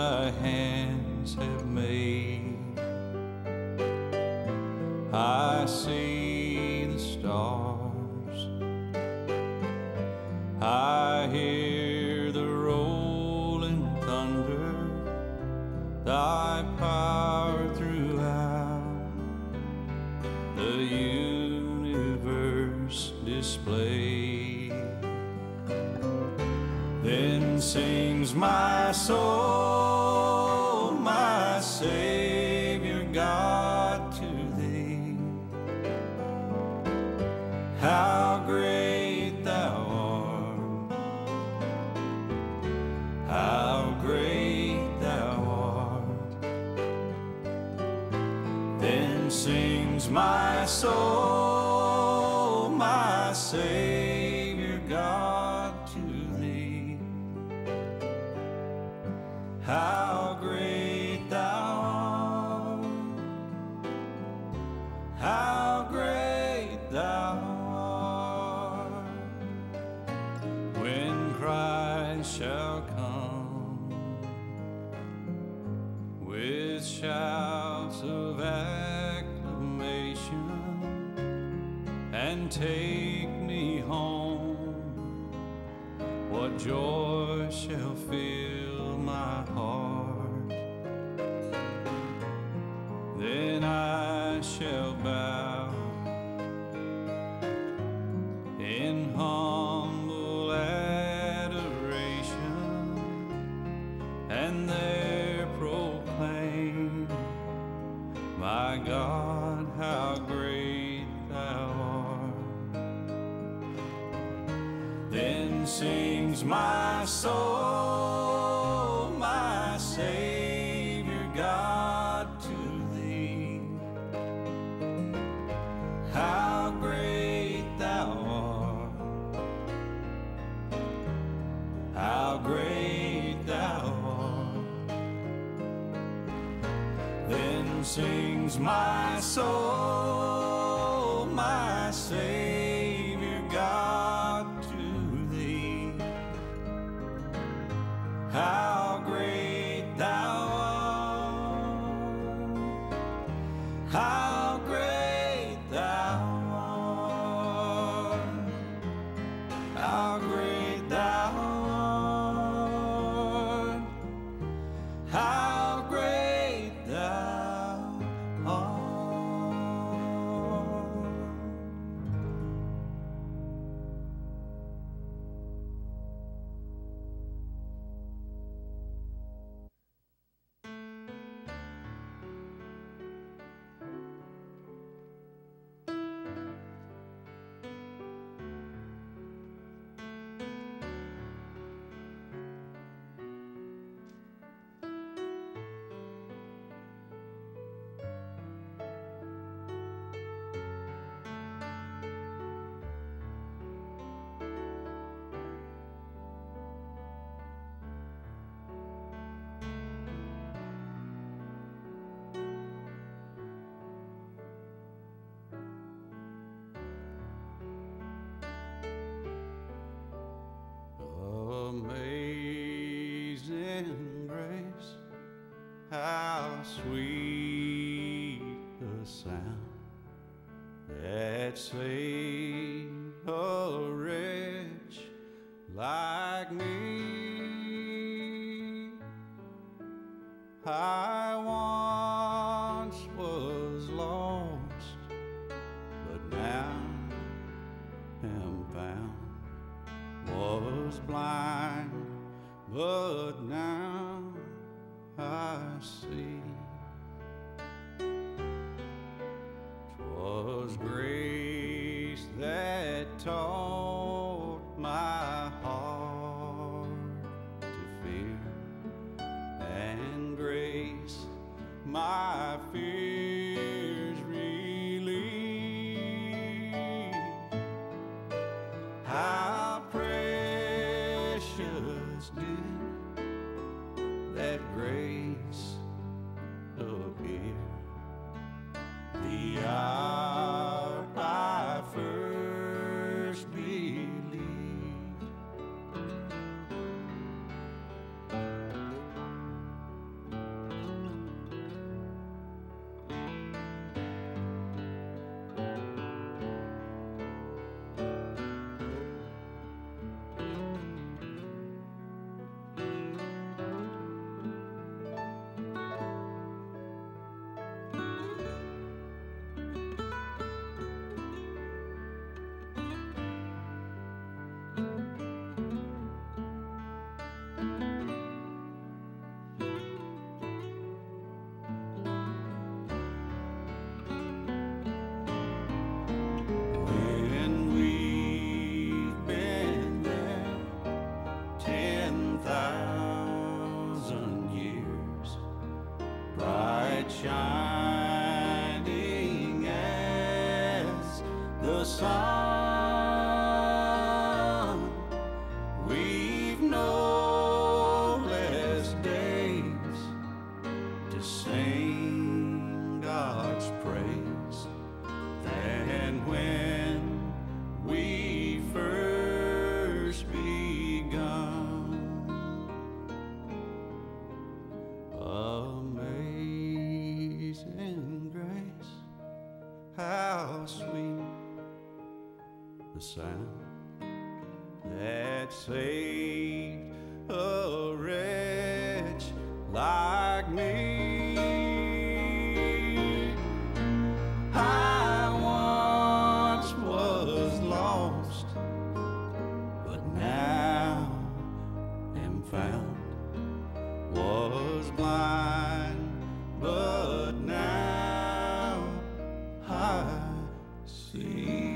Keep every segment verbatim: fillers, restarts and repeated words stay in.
thy hands have made. I see the stars, I hear the rolling thunder, thy power throughout the universe displayed. Then sings my soul, my Savior God, to thee. How great thou art, how great thou art. Then sings my soul, my Savior God, to thee. How great thou art, how great thou art. When Christ shall come with shouts of acclamation and take me home, what joy shall fill my heart. Then I shall bow in humble adoration and there proclaim, my God, how great thou art. Then sings my soul, my Savior God, to thee. How great thou art, how great thou art. Then sings my soul, my Savior God, to thee. How great thou art, how great thou art, how great thou art, how great thou art. Amazing grace, how sweet the sound that saved a wretch like me. I once was lost, but now am found. Was blind, but now I see. 'Twas grace that taught my heart to fear, and grace my fears relieved. How precious did that grace appear the hour I first believed. bright shining as the sun. We've no less days to sing God's praise than when we first begun. Amazing grace, how sweet the sound that saved a wretch like me. I once was lost, but now am found. Was blind, but now I see.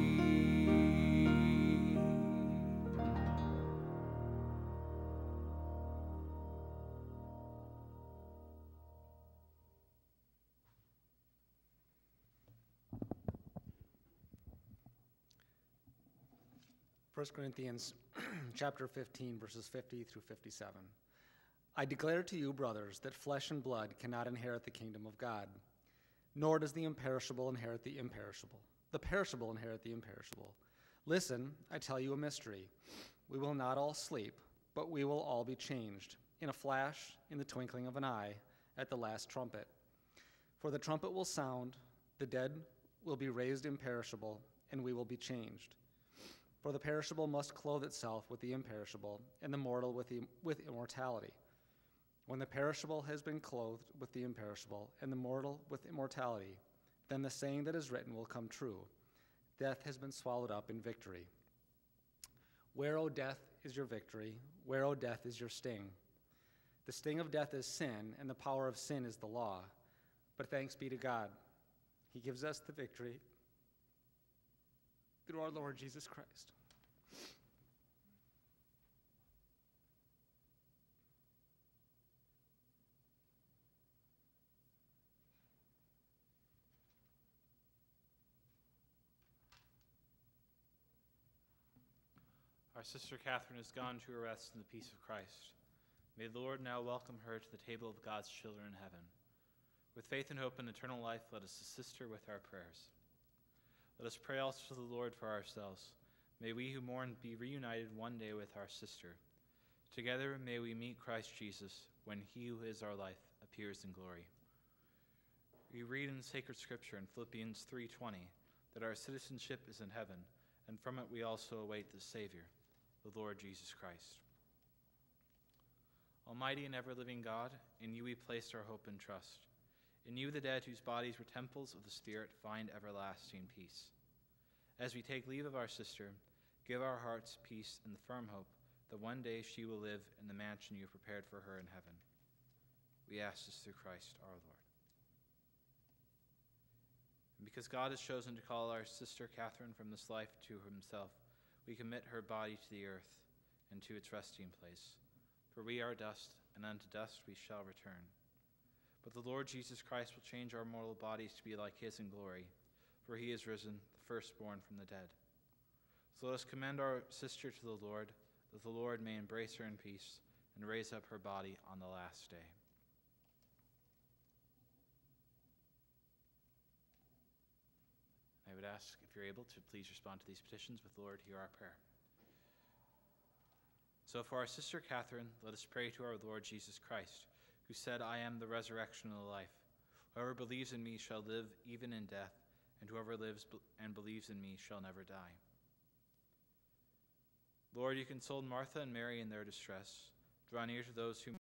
First Corinthians chapter fifteen, verses fifty through fifty-seven. I declare to you, brothers, that flesh and blood cannot inherit the kingdom of God, nor does the imperishable inherit the imperishable. The perishable inherit the imperishable. Listen, I tell you a mystery. We will not all sleep, but we will all be changed, in a flash, in the twinkling of an eye, at the last trumpet. For the trumpet will sound, the dead will be raised imperishable, and we will be changed. For the perishable must clothe itself with the imperishable, and the mortal with, the, with immortality. When the perishable has been clothed with the imperishable, and the mortal with immortality, then the saying that is written will come true. Death has been swallowed up in victory. Where, O death, is your victory? Where, O death, is your sting? The sting of death is sin, and the power of sin is the law. But thanks be to God. He gives us the victory through our Lord Jesus Christ. Our sister Catherine has gone to her rest in the peace of Christ. May the Lord now welcome her to the table of God's children in heaven. With faith and hope in eternal life, let us assist her with our prayers. Let us pray also to the Lord for ourselves. May we who mourn be reunited one day with our sister. Together may we meet Christ Jesus when he who is our life appears in glory. We read in sacred scripture in Philippians three twenty that our citizenship is in heaven, and from it we also await the Savior, the Lord Jesus Christ. Almighty and ever-living God, in you we placed our hope and trust. In you the dead whose bodies were temples of the Spirit find everlasting peace. As we take leave of our sister, give our hearts peace and the firm hope that one day she will live in the mansion you have prepared for her in heaven. We ask this through Christ our Lord. And because God has chosen to call our sister Catherine from this life to himself, we commit her body to the earth and to its resting place. For we are dust, and unto dust we shall return. But the Lord Jesus Christ will change our mortal bodies to be like his in glory, for he is risen, the firstborn from the dead. So let us commend our sister to the Lord, that the Lord may embrace her in peace and raise up her body on the last day. I would ask, if you're able, to please respond to these petitions with, Lord, hear our prayer. So for our sister Catherine, let us pray to our Lord Jesus Christ, who said, I am the resurrection and the life. Whoever believes in me shall live even in death, and whoever lives and believes in me shall never die. Lord, you consoled Martha and Mary in their distress. Draw near to those who